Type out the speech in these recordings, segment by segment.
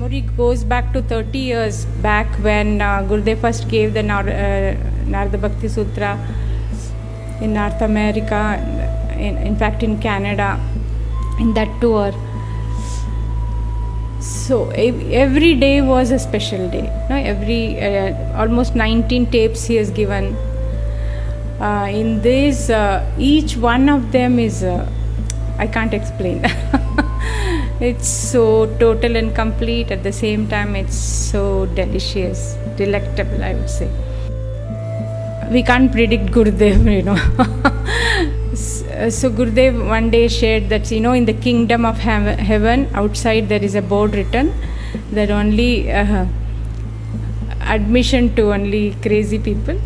Memory goes back to 30 years back when Gurudev first gave the Narada Bhakti Sutra in North America, in fact in Canada, in that tour. So every day was a special day. Every almost 19 tapes he has given. In this, each one of them is, I can't explain. It's so total and complete. At the same time, it's so delicious, delectable, I would say. We can't predict Gurudev, So Gurudev one day shared that, in the kingdom of heaven, outside there is a board written that only admission to only crazy people.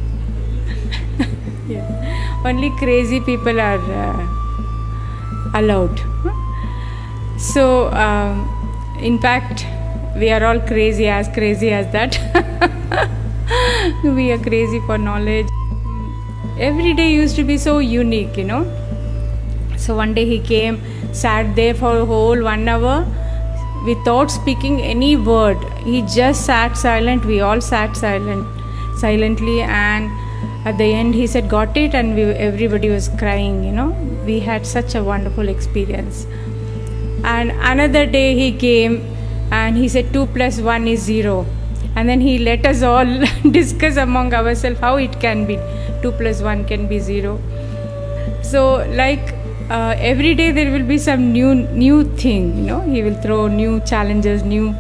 Yeah. Only crazy people are allowed. So, in fact, we are all crazy as that. We are crazy for knowledge. Every day used to be so unique, So one day he came, sat there for a whole 1 hour without speaking any word. He just sat silent. We all sat silently, and at the end he said, "Got it," and everybody was crying. We had such a wonderful experience. And another day he came and he said 2 + 1 is 0, and then he let us all discuss among ourselves how it can be 2 + 1 can be 0. So every day there will be some new thing. He will throw new challenges, new.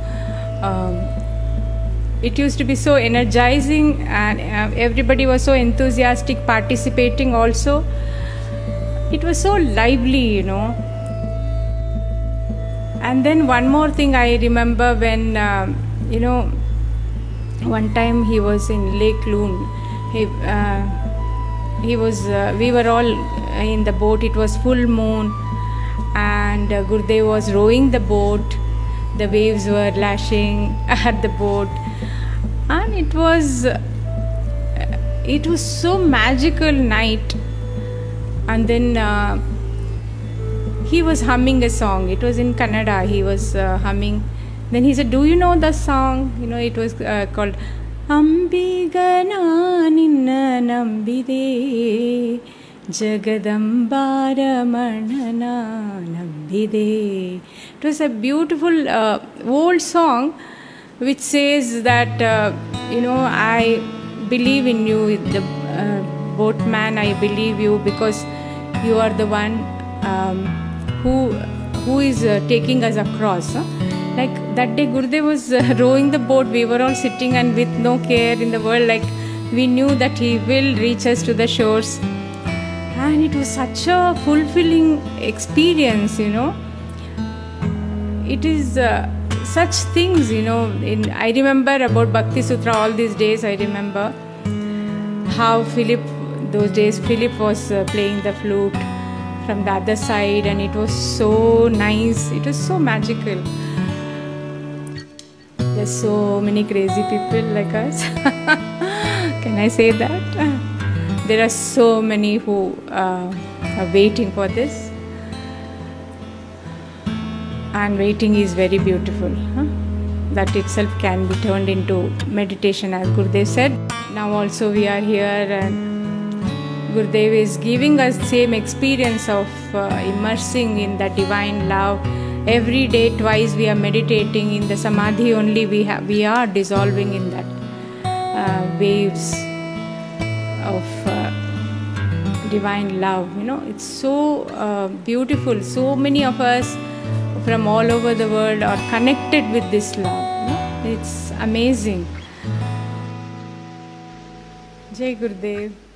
It used to be so energizing, and everybody was so enthusiastic, participating also. It was so lively, And then one more thing I remember when, one time he was in Lake Loon. We were all in the boat. It was full moon, and Gurudev was rowing the boat. The waves were lashing at the boat, and it was so magical night. And then he was humming a song. It was in Kannada. He was humming. Then he said, "Do you know the song?" It was called Ambigana Ninna Nambide Jagadambara Manana Nambide. It was a beautiful old song which says that, I believe in you, the boatman, I believe you because you are the one who is taking us across. Like that day Gurudev was rowing the boat. We were all sitting and with no care in the world, we knew that he will reach us to the shores, and it was such a fulfilling experience. It is such things, I remember about Bhakti Sutra all these days. I remember how those days Philip was playing the flute from the other side, and it was so nice. It was so magical. There's so many crazy people like us. Can I say that? There are so many who are waiting for this, and waiting is very beautiful. That itself can be turned into meditation, as Gurudev said. Now also we are here, and Gurudev is giving us the same experience of immersing in the divine love. Every day, twice we are meditating in the samadhi only. We are dissolving in that waves of divine love. It's so beautiful. So many of us from all over the world are connected with this love. It's amazing. Jai Gurudev.